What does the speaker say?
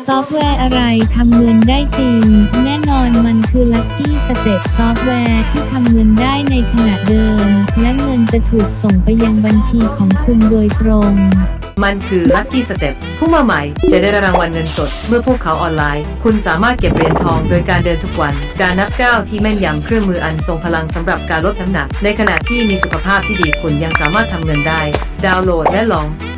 ซอฟต์แวร์อะไรทำเงินได้จริงแน่นอนมันคือ Lucky Step ซอฟต์แวร์ที่ทำเงินได้ในขณะเดิมและเงินจะถูกส่งไปยังบัญชีของคุณโดยตรงมันคือ Lucky Step ผู้มาใหม่จะได้รางวัลเงินสดเมื่อพวกเขาออนไลน์คุณสามารถเก็บเหรียญทองโดยการเดินทุกวันการนับก้าวที่แม่นยำเครื่องมืออันทรงพลังสำหรับการลดน้ำหนักในขณะที่มีสุขภาพที่ดีคุณยังสามารถทำเงินได้ดาวน์โหลดและลอง